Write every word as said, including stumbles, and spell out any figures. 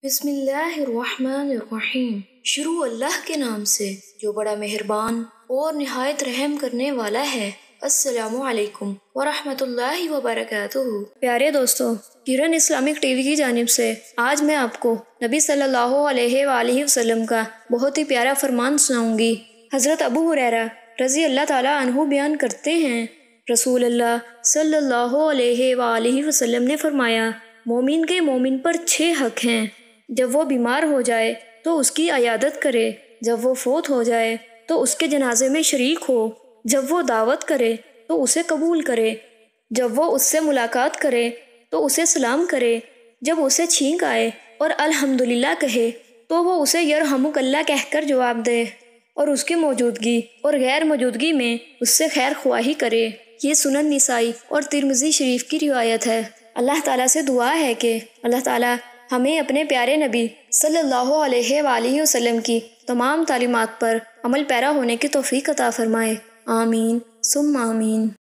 بسم اللہ الرحمن الرحیم۔ شروع اللہ کے نام سے جو بڑا مہربان اور نہایت رحم کرنے والا ہے۔ السلام علیکم ورحمۃ اللہ وبرکاتہ۔ پیارے دوستو، کرن اسلامک ٹی وی کی جانب سے آج میں آپ کو نبی صلی اللہ علیہ وآلہ وسلم کا بہت ہی پیارا فرمان سناؤں گی۔ حضرت ابو ہریرہ رضی اللہ تعالیٰ عنہ بیان کرتے ہیں، رسول اللہ صلی اللہ علیہ وآلہ وسلم نے فرمایا، مومن کے مومن پر چھ حق ہیں۔ جب وہ بیمار ہو جائے تو اس کی عیادت کرے، جب وہ فوت ہو جائے تو اس کے جنازے میں شریک ہو، جب وہ دعوت کرے تو اسے قبول کرے، جب وہ اس سے ملاقات کرے تو اسے سلام کرے، جب اسے چھینک آئے اور الحمدللہ کہے تو وہ اسے یرحمک اللہ کہہ کر جواب دے، اور اس کی موجودگی اور غیر موجودگی میں اس سے خیر خواہی کرے۔ یہ سنن نسائی اور ترمذی شریف کی روایت ہے۔ اللہ تعالیٰ سے دعا ہے کہ اللہ تعالیٰ ہمیں اپنے پیارے نبی صلی اللہ علیہ وآلہ وسلم کی تمام تعلیمات پر عمل پیرا ہونے کی توفیق عطا فرمائے۔ آمین ثم آمین۔